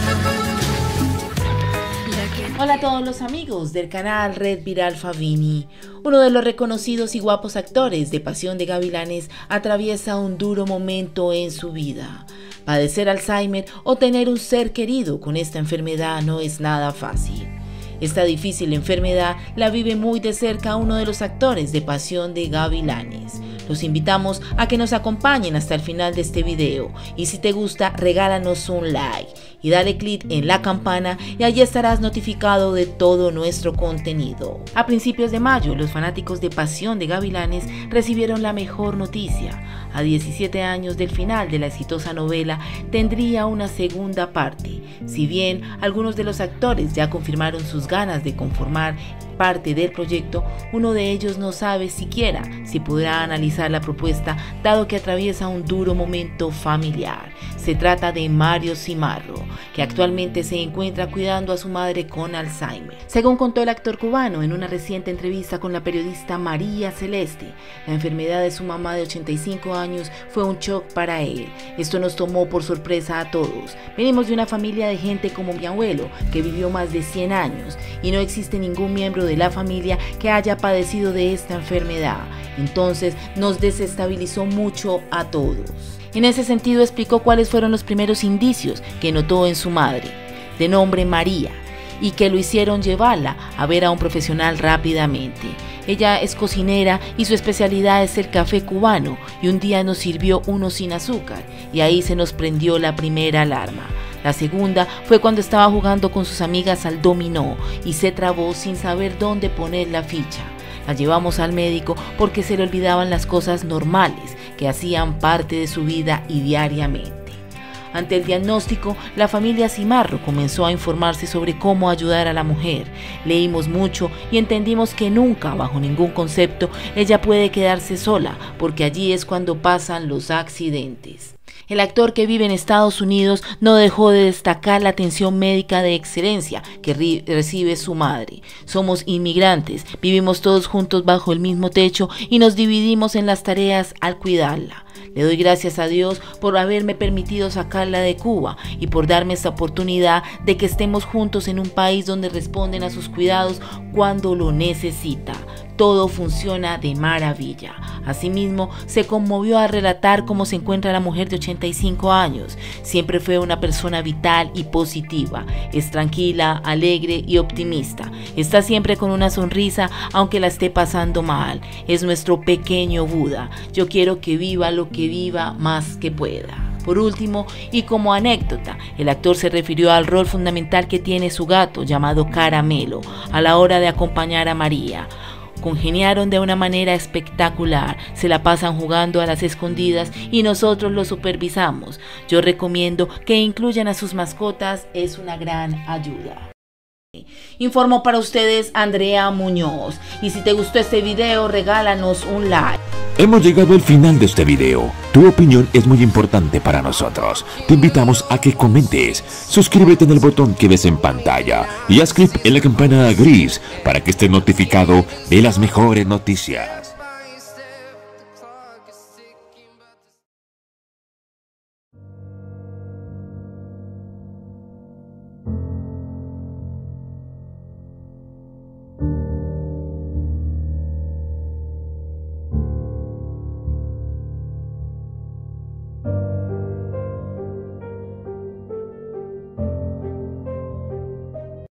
Hola a todos los amigos del canal Red Viral Favini. Uno de los reconocidos y guapos actores de Pasión de Gavilanes atraviesa un duro momento en su vida. Padecer Alzheimer o tener un ser querido con esta enfermedad no es nada fácil. Esta difícil enfermedad la vive muy de cerca uno de los actores de Pasión de Gavilanes. Los invitamos a que nos acompañen hasta el final de este video y si te gusta regálanos un like y dale click en la campana y allí estarás notificado de todo nuestro contenido. A principios de mayo los fanáticos de Pasión de Gavilanes recibieron la mejor noticia. A 17 años del final de la exitosa novela tendría una segunda parte. Si bien algunos de los actores ya confirmaron sus ganas de conformar parte del proyecto, uno de ellos no sabe siquiera si podrá analizar la propuesta dado que atraviesa un duro momento familiar. Se trata de Mario Cimarro, que actualmente se encuentra cuidando a su madre con Alzheimer. Según contó el actor cubano en una reciente entrevista con la periodista María Celeste, la enfermedad de su mamá de 85 años fue un shock para él. Esto nos tomó por sorpresa a todos. Venimos de una familia de gente como mi abuelo, que vivió más de 100 años, y no existe ningún miembro de la familia que haya padecido de esta enfermedad. Entonces nos desestabilizó mucho a todos. En ese sentido explicó cuáles fueron los primeros indicios que notó en su madre, de nombre María, y que lo hicieron llevarla a ver a un profesional rápidamente. Ella es cocinera y su especialidad es el café cubano, y un día nos sirvió uno sin azúcar y ahí se nos prendió la primera alarma. La segunda fue cuando estaba jugando con sus amigas al dominó y se trabó sin saber dónde poner la ficha. La llevamos al médico porque se le olvidaban las cosas normales que hacían parte de su vida y diariamente. Ante el diagnóstico, la familia Cimarro comenzó a informarse sobre cómo ayudar a la mujer. Leímos mucho y entendimos que nunca, bajo ningún concepto, ella puede quedarse sola, porque allí es cuando pasan los accidentes. El actor, que vive en Estados Unidos, no dejó de destacar la atención médica de excelencia que recibe su madre. Somos inmigrantes, vivimos todos juntos bajo el mismo techo y nos dividimos en las tareas al cuidarla. Le doy gracias a Dios por haberme permitido sacarla de Cuba y por darme esta oportunidad de que estemos juntos en un país donde responden a sus cuidados cuando lo necesita. Todo funciona de maravilla. Asimismo, se conmovió al relatar cómo se encuentra la mujer de 85 años. Siempre fue una persona vital y positiva. Es tranquila, alegre y optimista. Está siempre con una sonrisa aunque la esté pasando mal. Es nuestro pequeño Buda. Yo quiero que viva lo que viva más que pueda. Por último, y como anécdota, el actor se refirió al rol fundamental que tiene su gato llamado Caramelo a la hora de acompañar a María. Congeniaron de una manera espectacular, se la pasan jugando a las escondidas y nosotros lo supervisamos. Yo recomiendo que incluyan a sus mascotas, es una gran ayuda. Informó para ustedes Andrea Muñoz, y si te gustó este video regálanos un like. Hemos llegado al final de este video. Tu opinión es muy importante para nosotros. Te invitamos a que comentes, suscríbete en el botón que ves en pantalla y haz clic en la campana gris para que estés notificado de las mejores noticias.